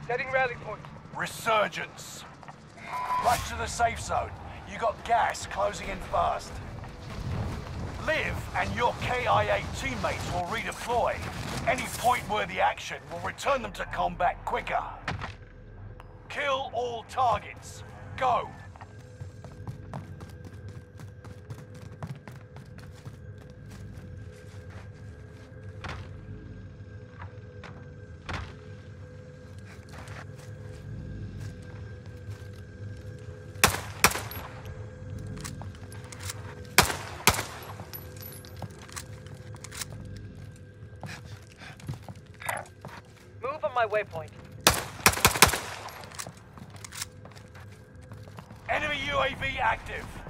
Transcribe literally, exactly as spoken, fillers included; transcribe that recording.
Setting rally point. Resurgence. Rush to the safe zone. You got gas closing in fast. Liv and your K I A teammates will redeploy. Any point-worthy action will return them to combat quicker. Kill all targets. Go! Move on my waypoint. Enemy U A V active.